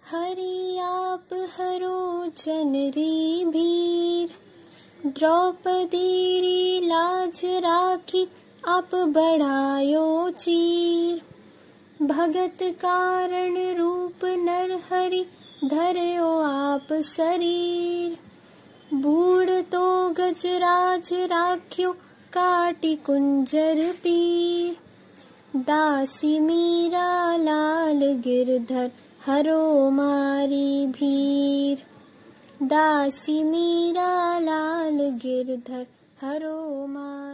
हरि आप हरो जनरी भीर, द्रौपदी री लाज राखी आप बढ़ायो चीर। भगत कारण रूप नर हरि धर्यो आप शरीर, बूढ़ तो गजराज राख्यो काटी कुंजर पीर। दासी मीरा लाल गिरधर हरो मारी भीर, दासी मीरा लाल गिरधर हरो मारी।